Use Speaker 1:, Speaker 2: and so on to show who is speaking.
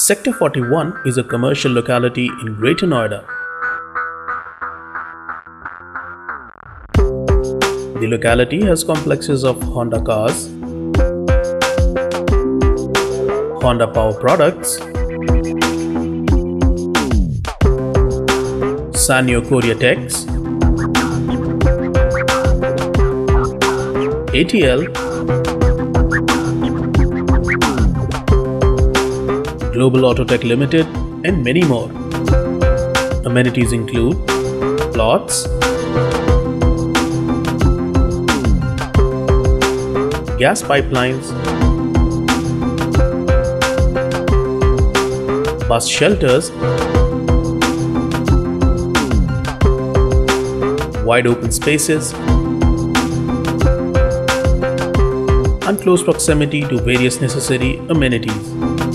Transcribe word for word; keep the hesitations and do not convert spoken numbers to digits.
Speaker 1: Sector forty-one is a commercial locality in Greater Noida. The locality has complexes of Honda cars, Honda power products, Sanyo Korea Techs, A T L, Global Autotech Limited, and many more. Amenities include plots, gas pipelines, bus shelters, wide open spaces, and close proximity to various necessary amenities.